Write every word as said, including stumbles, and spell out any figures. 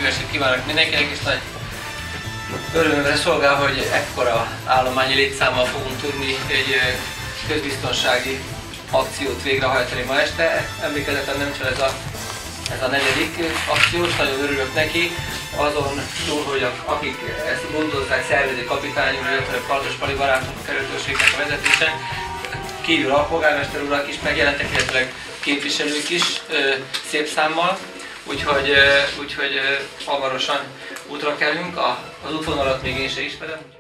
estét kívánok mindenkinek, és nagy örömömre szolgál, hogy ekkora állományi létszámmal fogunk tudni egy közbiztonsági akciót végrehajtani ma este. Emlékezetem nem csak ez a, ez a negyedik akció, és nagyon örülök neki. Azon túl, hogy akik ezt gondozzák, szervezik, kapitányunk, illetve Kardos Pali barátunk, a kerültőségnek a vezetése, kívül a polgármester urak is megjelentek, illetve képviselők is szép számmal, úgyhogy, úgyhogy hamarosan útra kelünk, az útvonalat még én sem ismerem.